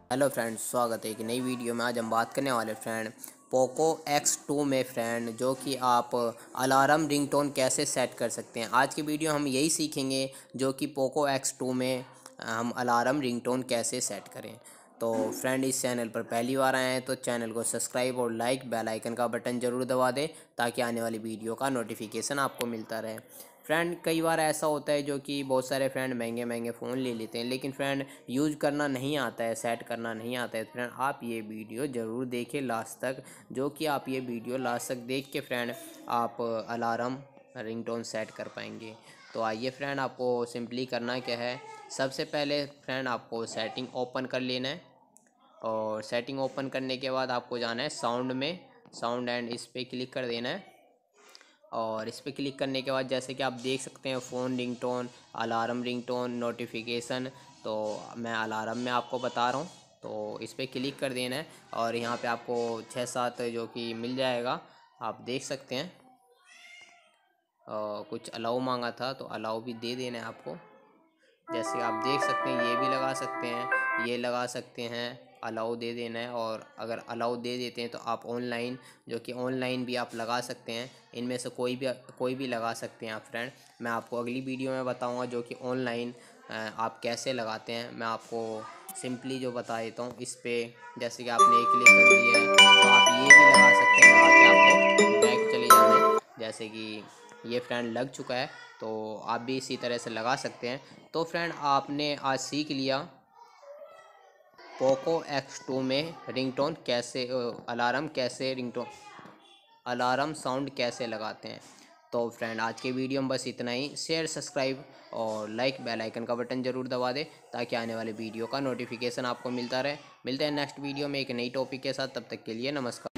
Hello friends, स्वागत है एक नई वीडियो में। आज हम बात करने वाले फ्रेंड पोको X2 में फ्रेंड जो कि आप अलार्म रिंगटोन कैसे सेट कर सकते हैं। आज की वीडियो हम यही सीखेंगे जो कि पोको X2 में हम अलार्म रिंगटोन कैसे सेट करें। तो फ्रेंड, इस चैनल पर पहली बार आए हैं तो चैनल को सब्सक्राइब और लाइक बेल आइकन का बटन ज़रूर दबा दें ताकि आने वाली वीडियो का नोटिफिकेशन आपको मिलता रहे। फ्रेंड, कई बार ऐसा होता है जो कि बहुत सारे फ्रेंड महंगे महंगे फ़ोन ले लेते हैं, लेकिन फ्रेंड यूज़ करना नहीं आता है, सेट करना नहीं आता है। फ्रेंड, आप ये वीडियो ज़रूर देखें लास्ट तक, जो कि आप ये वीडियो लास्ट तक देख के फ्रेंड आप अलार्म रिंगटोन सेट कर पाएंगे। तो आइए फ्रेंड, आपको सिंपली करना क्या है। सबसे पहले फ्रेंड आपको सेटिंग ओपन कर लेना है और सेटिंग ओपन करने के बाद आपको जाना है साउंड में, साउंड एंड इस पर क्लिक कर देना है। और इस पर क्लिक करने के बाद जैसे कि आप देख सकते हैं phone ringtone, alarm ringtone, notification. तो मैं अलार्म में आपको बता रहा हूँ, तो इस पर क्लिक कर देना है और यहाँ पे आपको 6-7 जो कि मिल जाएगा, आप देख सकते हैं। कुछ अलाउ मांगा था तो अलाउ भी दे देना है आपको। जैसे आप देख सकते हैं ये भी लगा सकते हैं, ये लगा सकते हैं, अलाउ दे देना है। और अगर अलाउ दे देते हैं तो आप ऑनलाइन, जो कि ऑनलाइन भी आप लगा सकते हैं। इनमें से कोई भी लगा सकते हैं आप फ्रेंड। मैं आपको अगली वीडियो में बताऊंगा जो कि ऑनलाइन आप कैसे लगाते हैं। मैं आपको सिंपली जो बता देता हूँ इस पर। जैसे कि आपने एक क्लिक कर दिया है तो आप ये भी लगा सकते हैं, लगा के आपको बैक चले जाना है। जैसे कि ये फ्रेंड लग चुका है तो आप भी इसी तरह से लगा सकते हैं। तो फ्रेंड, आपने आज सीख लिया पोको X2 में रिंगटोन कैसे, अलार्म साउंड कैसे लगाते हैं। तो फ्रेंड, आज के वीडियो में बस इतना ही। शेयर, सब्सक्राइब और लाइक बेल आइकन का बटन ज़रूर दबा दें ताकि आने वाले वीडियो का नोटिफिकेशन आपको मिलता रहे। मिलते हैं नेक्स्ट वीडियो में एक नई टॉपिक के साथ। तब तक के लिए नमस्कार।